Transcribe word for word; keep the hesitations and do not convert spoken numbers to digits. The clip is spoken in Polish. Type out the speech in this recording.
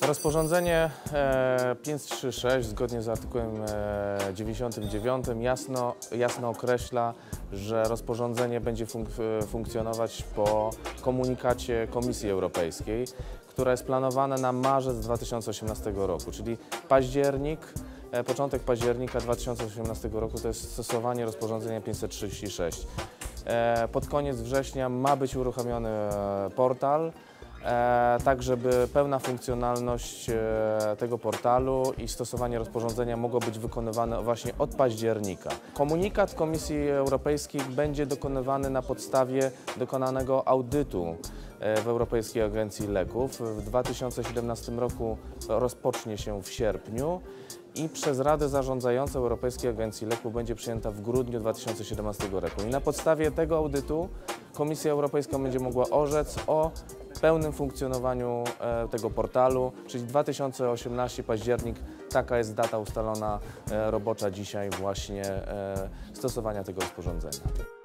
Rozporządzenie pięćset trzydzieści sześć zgodnie z artykułem dziewięćdziesiątym dziewiątym jasno, jasno określa, że rozporządzenie będzie funk funkcjonować po komunikacie Komisji Europejskiej, która jest planowana na marzec dwa tysiące osiemnastego roku, czyli październik, początek października dwa tysiące osiemnastego roku to jest stosowanie rozporządzenia pięćset trzydzieści sześć. Pod koniec września ma być uruchomiony portal, E, tak żeby pełna funkcjonalność e, tego portalu i stosowanie rozporządzenia mogło być wykonywane właśnie od października. Komunikat Komisji Europejskiej będzie dokonywany na podstawie dokonanego audytu e, w Europejskiej Agencji Leków. W dwa tysiące siedemnastym roku rozpocznie się w sierpniu i przez Radę Zarządzającą Europejskiej Agencji Leków będzie przyjęta w grudniu dwa tysiące siedemnastego roku. I na podstawie tego audytu Komisja Europejska będzie mogła orzec o pełnym funkcjonowaniu e, tego portalu, czyli dwa tysiące osiemnasty październik, taka jest data ustalona e, robocza dzisiaj właśnie e, stosowania tego rozporządzenia.